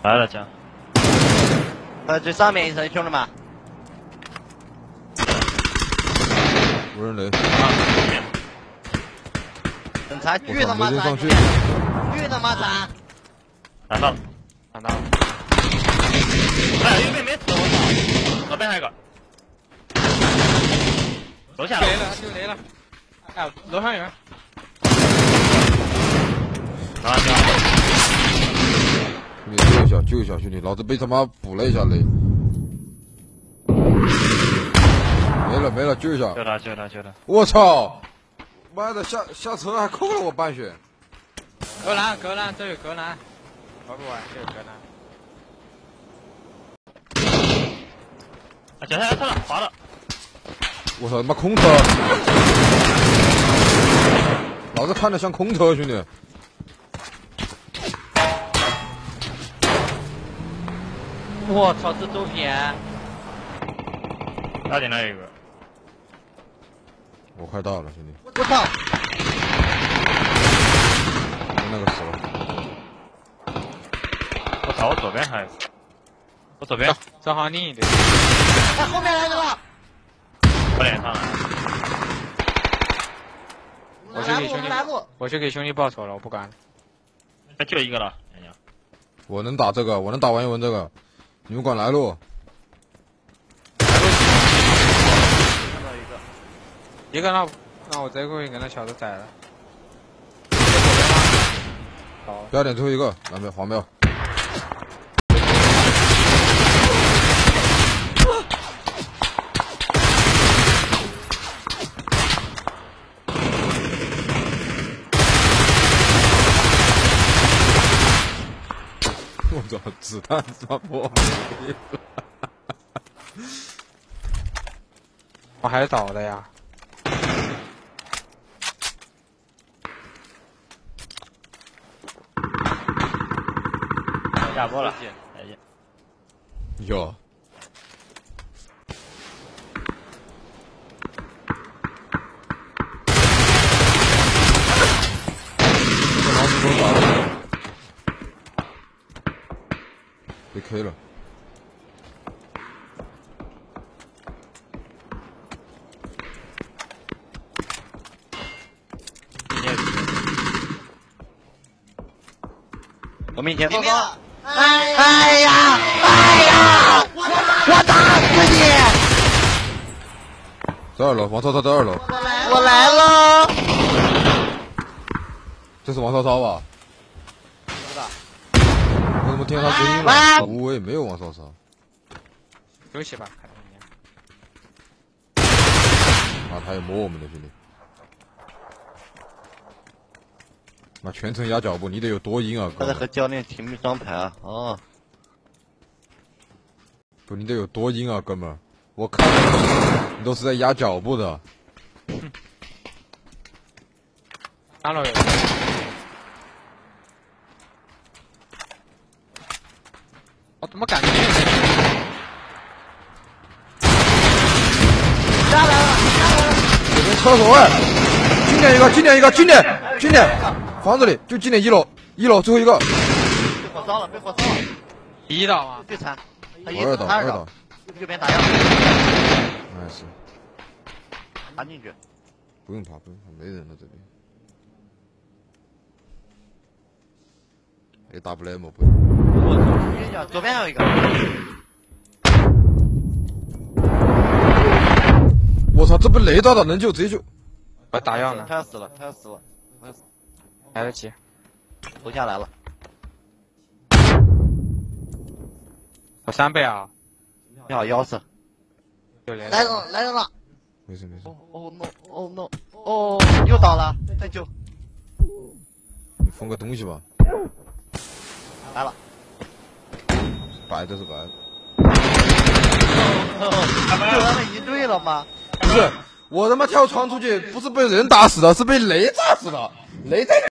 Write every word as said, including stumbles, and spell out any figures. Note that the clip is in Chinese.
来了，讲。 呃，最上面一层，兄弟们。 无人雷。 很残，巨他妈残！巨他妈残！ 打到了，打到了。哎，右边没死，我操！左边还有个。楼下。 雷了，丢雷了。哎，楼上有人。 啊，行。 兄弟救一下，救一下，兄弟，老子被他妈补了一下雷。没了没了，救一下！ 救他救他救他！ 我操！妈的，下下车还扣了我半血。 隔栏隔栏，这有隔栏。玩不玩？这有隔栏。 啊，脚下来车了，滑了。 我操他妈空车！老子看着像空车，兄弟。 我操，这周边。 打点了一个。 我快到了，兄弟。 我操！ 那个死了。 我操，我左边还有。我左边。 正好另一队。 哎，后面来人了！ 我脸上来。 我去给兄弟，我去给兄弟报仇了，我不管了。 那就一个了，哎呀。 我能打这个，我能打王一文这个，你们管来路。 一个那那我这个给那小子宰了。好， 标点最后一个，蓝标黄标。我操，子弹抓破！ 我还倒的呀。 下播了， 有。这狼子都打了，被 K 了。 我面前，别了！哎呀！哎呀！哎呀！我打死你！ 在二楼，王涛涛在二楼。 我来了！ 这是王涛涛吧？ 不知道。 我怎么听到他声音了？无为没有王涛涛。 休息吧，看你。 啊，他也摸我们的兄弟。那全程压脚步，你得有多阴啊！ 他在和教练亲密双排啊！哦， 不，你得有多阴啊，哥们儿！我看你都是在压脚步的。 三楼有。我怎么感觉？ 下来了，下来了！ 这边厕所外，经典一个，经典一个，经典，经典。房子里就经典一楼，一楼最后一个。 被火烧了，被火烧了。 一倒吗？ 最惨。 我二倒，二倒。 右边打药。 那是。 爬进去。 不用爬，不用爬，没人了这边。A W M 不用。 我跟你讲，左边还有一个。 我操，这不雷到的能救直接救。 我打药呢。 他要死了，他要死了。 来得及， 投下来了。 我三倍啊！ 你好，幺四。 来人了，来人了！ 没事没事。 哦哦 no， 哦 no， 哦又倒了，再救。 你封个东西吧。 来了。 白的是白的。 就他们一队了吗？ 不是，我他妈跳窗出去，不是被人打死的，是被雷炸死的，雷在。